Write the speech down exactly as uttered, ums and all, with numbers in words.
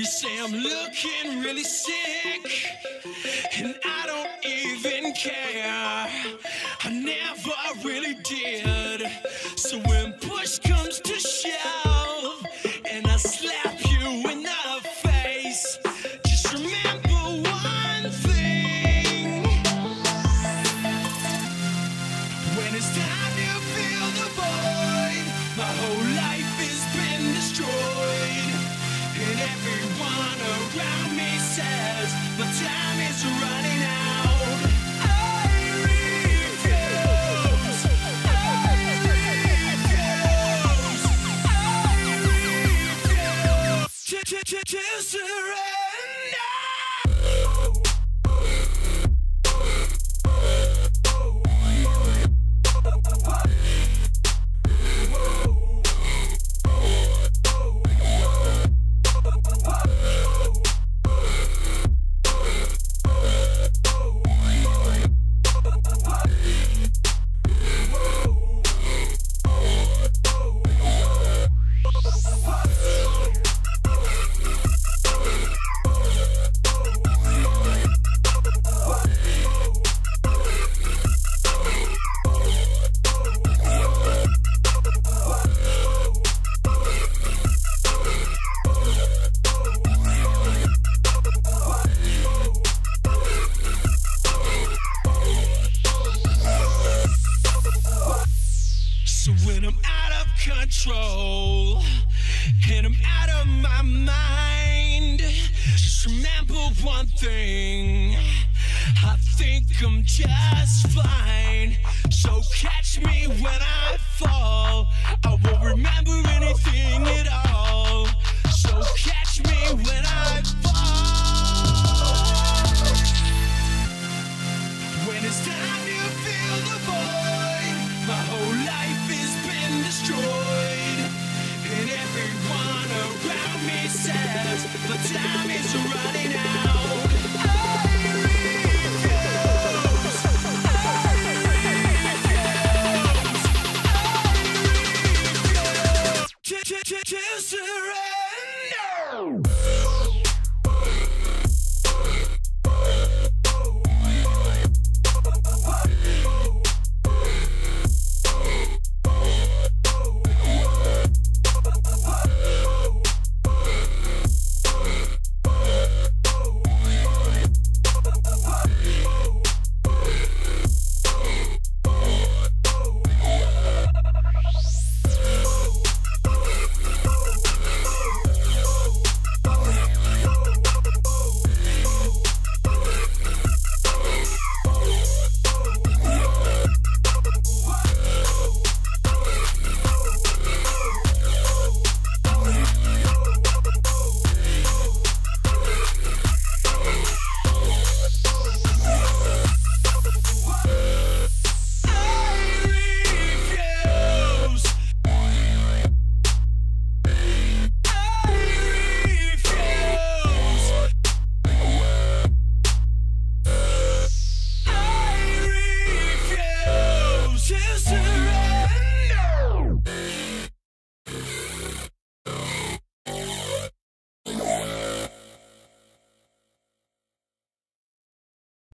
say I'm looking really sick, and I don't even care. I never really did. So when push comes to shove, and I slap you in the face, just remember one thing. When it's time to fill the void, my whole life has been destroyed, and everyone around me says my time is running out. I refuse, I refuse, I refuse to, to, to, to surrender. So when I'm out of control and I'm out of my mind, just remember one thing: I think I'm just fine. So catch me when I fall, I won't remember anything at all. So catch me when I fall. When it's time to fill the void, my whole life has been destroyed, and everyone around me says my time